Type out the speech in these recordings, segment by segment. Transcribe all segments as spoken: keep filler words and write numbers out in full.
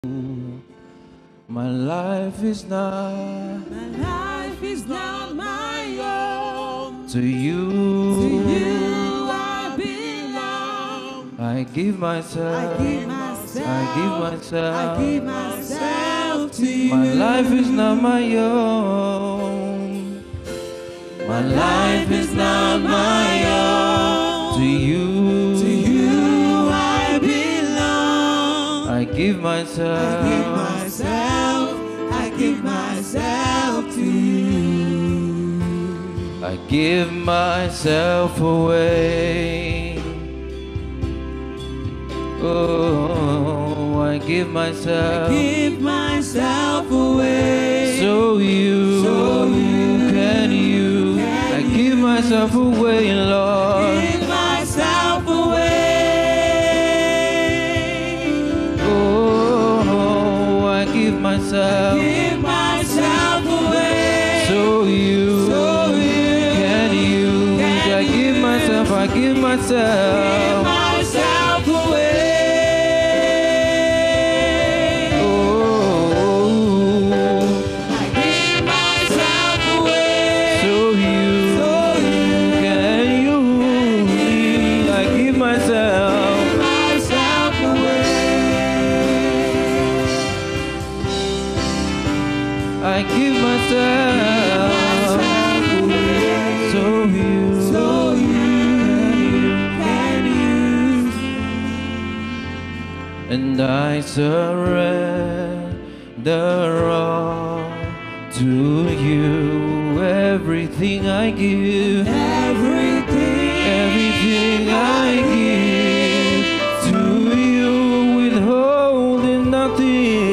My life is not, my life is not my own. To you, to you I belong. I give myself, I give myself, I give myself, I give myself to you. My life is not my own. My life is not my own. To you, to you I belong. I give myself, I give myself, I give myself to you. I give myself away. Oh, I give myself, I give myself away. So you, so you can you, can I give myself away, Lord. I give myself away. Oh, I give myself, I give myself away. So you, so you can you, can I give myself, I give myself, give myself away. I give myself, so you, so you can use, and I surrender all to you. Everything I give, everything, everything I give to you, withholding nothing.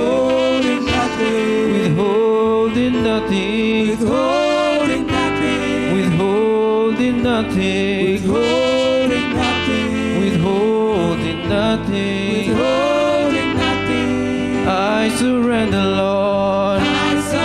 Withholding nothing, withholding nothing, withholding nothing, withholding nothing, withholding nothing, withholding nothing. I surrender, Lord. I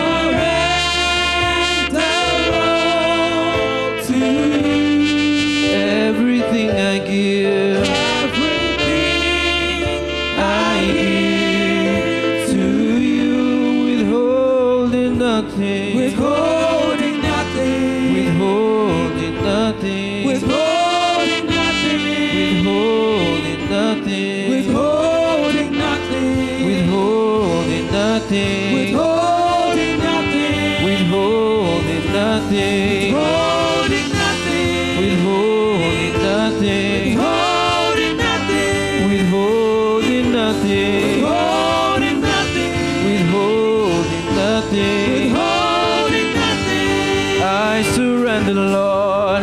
surrender all to you. Everything I give, everything I give to you, withholding nothing, withholding nothing, withholding nothing, withholding nothing, withholding nothing, withholding nothing, withholding nothing, withholding nothing, withholding nothing, withholding nothing, withholding nothing, withholding nothing, withholding nothing, withholding nothing, withholding nothing. withholding nothing. I surrender, Lord. I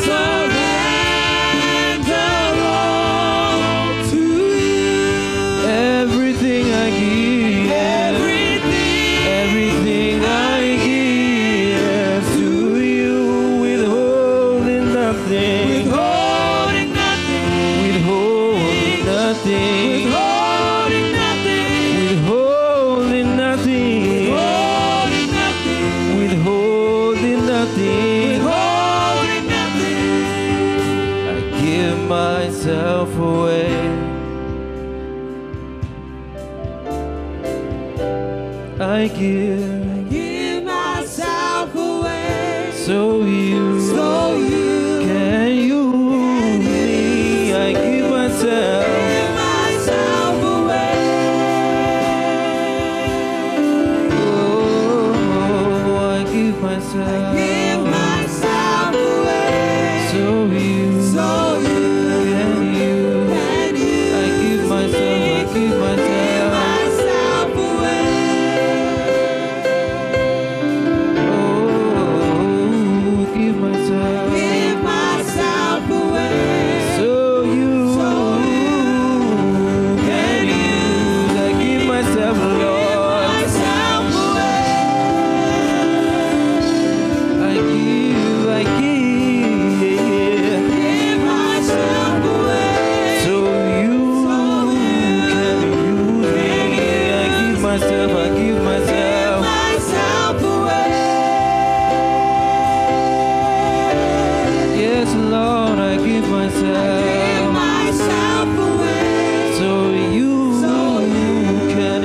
surrender all to you. Everything I give, Everything, everything I give to you, withholding nothing, withholding nothing, withholding nothing, withholding nothing, withholding nothing, withholding nothing, withholding nothing. withholding nothing. I give myself away. I give, Give myself away. so you, So you can use me. I give myself, give myself away. oh, I give myself, Give myself away. so you, So you can use. can use I give myself, I give give myself, myself away. oh, give myself, Give myself away. so you, So you can use. I give myself, give Lord. myself away. I give, I give, Give myself away. so you can use me. I give myself, I give myself, Myself away. yes, Lord, I give Give myself, myself away. so you So you can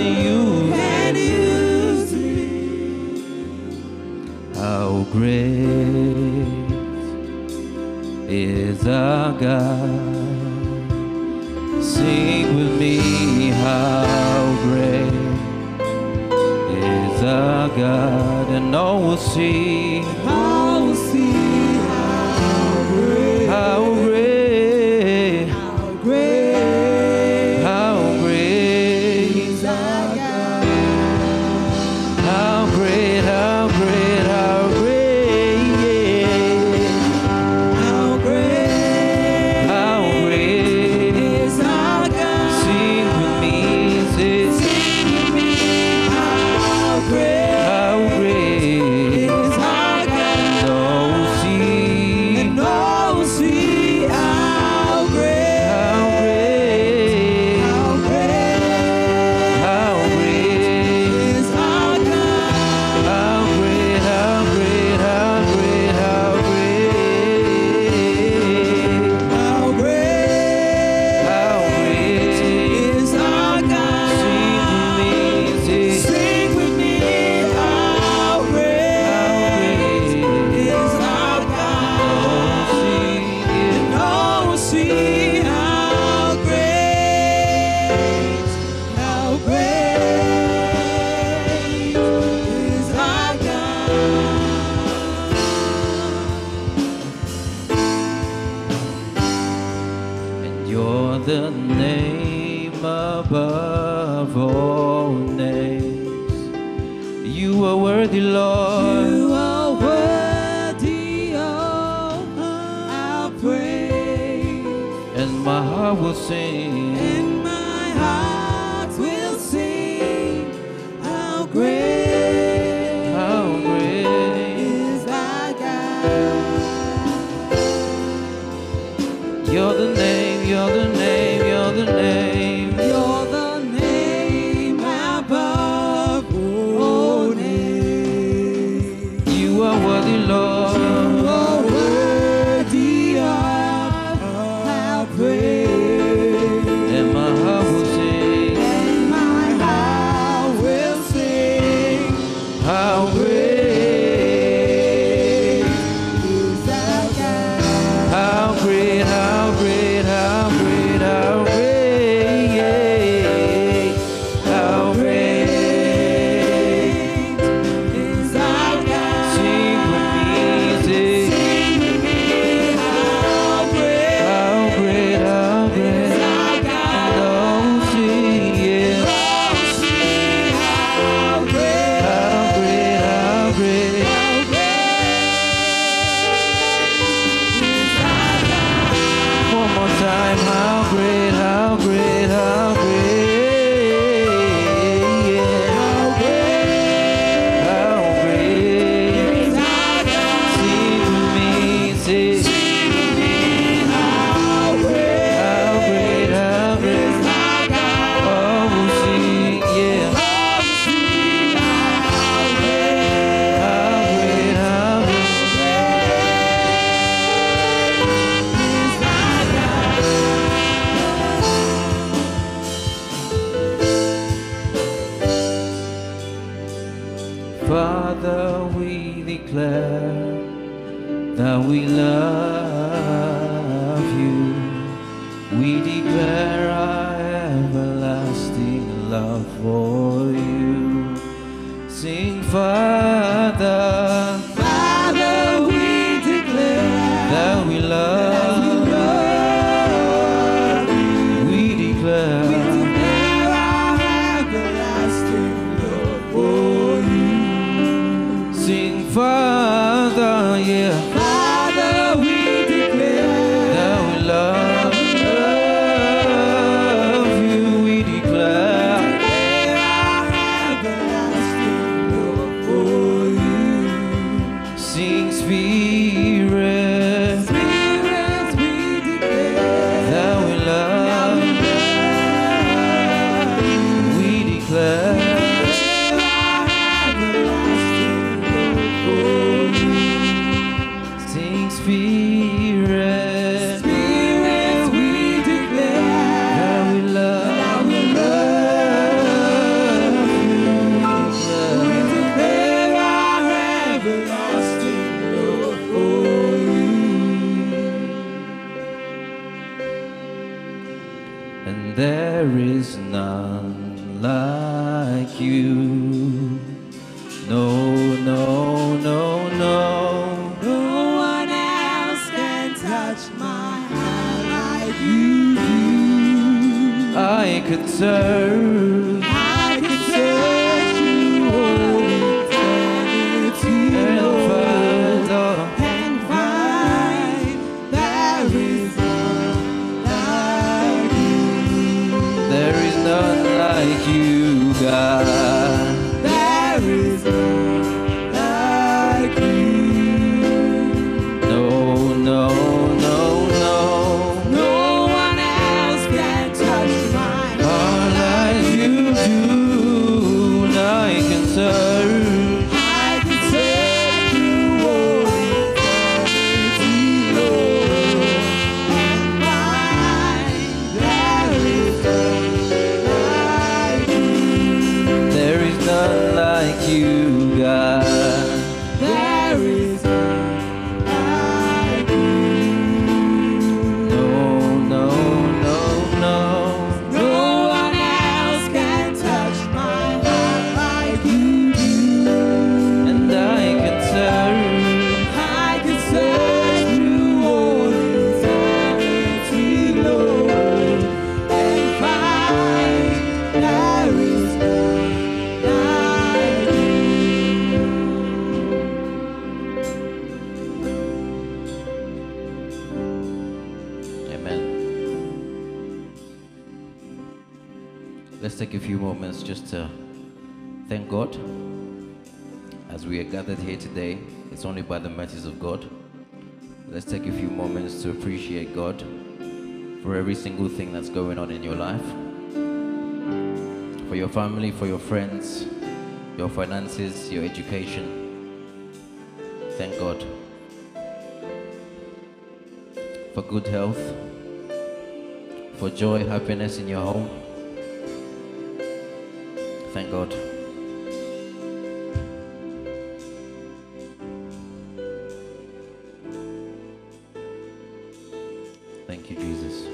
our God. Sing with me, how great is our God, and all will see, I will see how great, how great, how great, how great is our God. how great, how great, how great, yeah. How great, How great is our God. Sing with me, say, Sing with me, how great, how great is our God. and all will see, And all will see how great, how great, how great how great, is our God. how great, how great, how great, how great, How great, how great is our God. Sing with me, say, Sing with me, how great, how great is our God. And all will see how great, how great is our God. And you're the name above all names. You are worthy, Lord. You are worthy of our praise, And my heart will sing, and my heart will sing how great how great. is our God. You're the name, you're the name, you're the name. You're the name above all names. You are worthy, Lord. You are worthy of our praise, And my heart will sing, and my heart will sing how great, is our God. how great, how great, how great, how great, yeah. How great Is our God. Sing with me, say, Sing with me, how great how great, how great, is our and God. all will sing, yeah. Oh, sing how great, How great, how great, how great is our God. one more time, how great, how great, how great, yeah. How great How great, is our God. sing with me, say, Sing with me, how great how great, how great, is our God. all will sing, yeah. Oh, sing how great, How great, how great, is our God. Father, we declare that we love you. We declare our everlasting love for you. Sing, Father, Father, we declare that we that we love. love you. We We declare, declare our everlasting love for you. sing, Father, yeah, Father, we declare that we love, love you. We declare, declare our everlasting love for you. sing, Spirit, Spirit, we declare that we love, we declare, our everlasting love for you. sing, Spirit, Spirit, we declare that we love, that we love you. We declare our everlasting love for you. you. No, no, no, no. No one else can touch my heart like you do. I could serve. I could search you all eternity, Lord, and find there is none like you. There is none like you, God. There is none like you. No, no, no, no. No one else can touch my heart Like you do, and I can search. I can search through all eternity, Lord, and find there is none like you. There is none like you, God. There is none like you. No, no, no, no. No one else can touch my heart like you do. And I can search. I can search through all eternity, Lord, and find there is none like you. Amen. Let's take a few moments just to thank God. As we are gathered here today, it's only by the mercies of God. Let's take a few moments to appreciate God for every single thing that's going on in your life, for your family, for your friends, your finances, your education. Thank God for good health, for joy, happiness in your home. Thank God. Thank you, Jesus.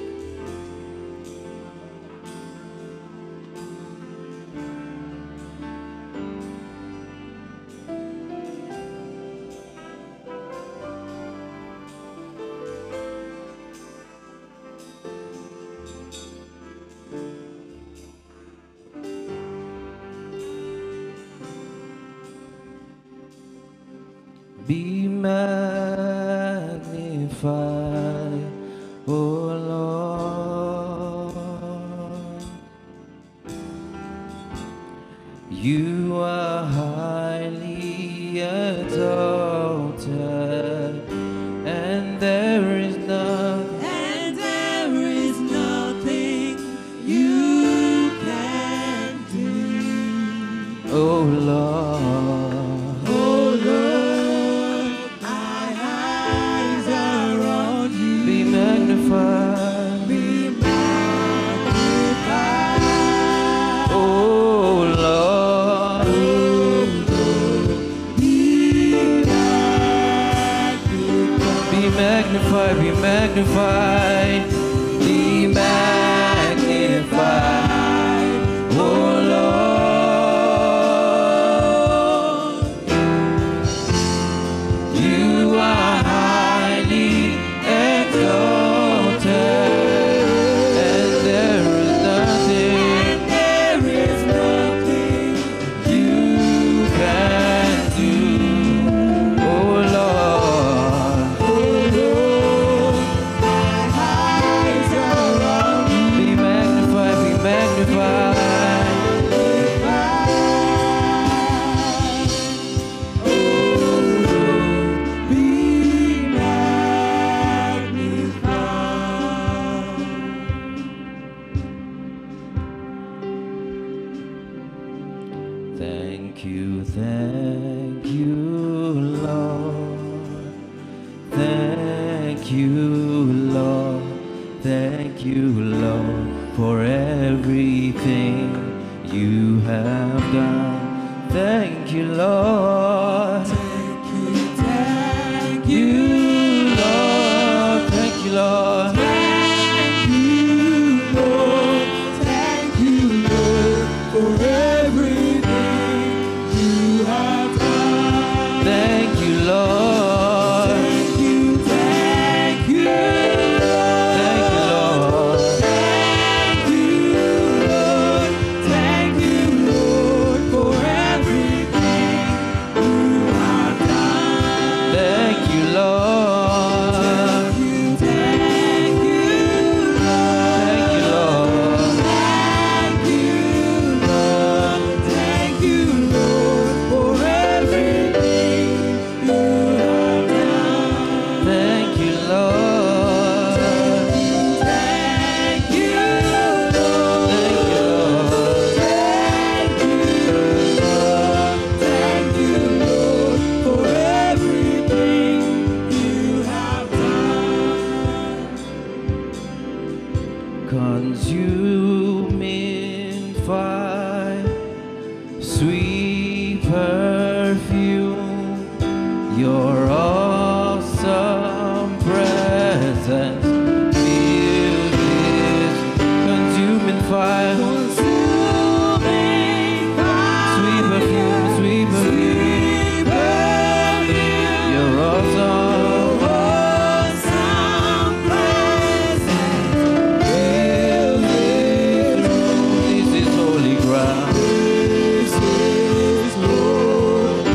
Be magnified, O Lord. You are highly exalted, and there is none, And there is nothing you can do. O Lord. Oh Lord, my eyes are on you. Be magnified, Be magnified. O Lord. Be magnified. Be magnified, be magnified, be magnified, O Lord. You are highly exalted, and there is nothing And there is nothing you can do, O Lord. Oh Lord, my eyes are on you. Be magnified, be magnified. Thank you, thank you, Lord. Thank you, Lord. Thank you, Lord, for everything you have done. Thank you, Lord. Thank you, thank You, you, Lord. Thank you, Lord. thank you, Lord. Thank you, Lord, for everything sweet perfume, your awesome presence fills this consuming fire. Consuming fire. Sweet perfume, sweet perfume, Sweet perfume. your awesome Awesome presence fills this room. This is holy ground. This is holy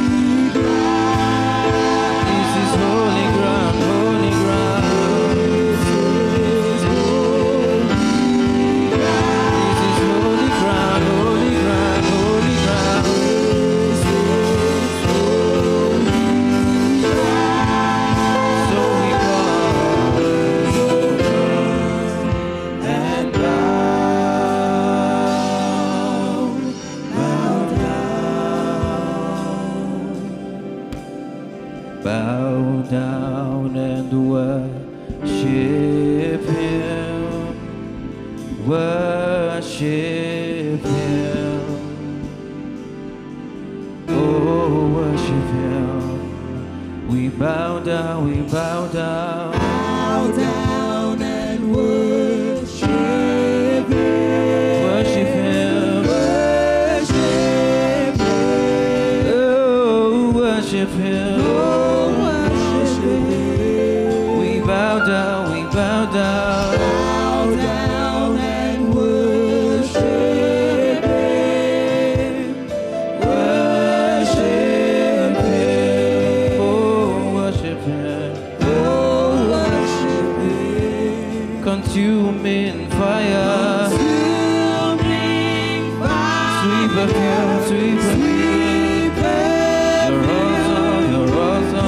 ground. This is holy ground, holy ground. This is holy ground. This is holy ground, holy ground, holy ground. This is holy ground. So we come And bow, bow down. bow down and worship Him, worship Him, oh worship Him. We bow down, we bow down, Bow down and worship Him. worship Him, Worship Him. oh worship Him. Oh, worship Him. We bow down, we bow down. Bow down and worship Him. Worship Him, oh worship Him, Oh, worship Him. consuming fire, Consuming fire. sweet perfume, sweet perfume. Sweet You're perfume. awesome, you're awesome.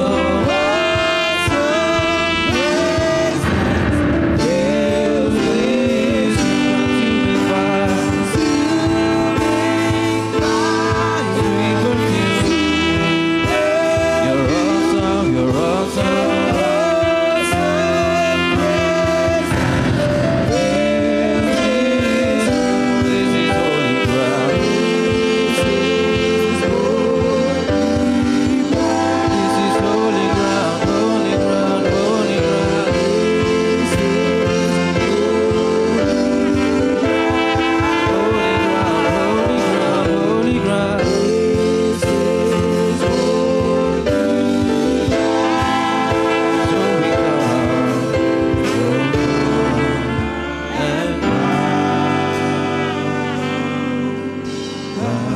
Consuming fire, sweet perfume. You're awesome, you're awesome. This is holy ground. This is holy ground, holy ground, holy ground. Holy ground, holy ground, holy ground. So we come, and bow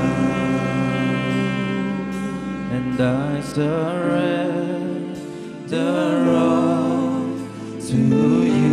down, and I surrender all to you.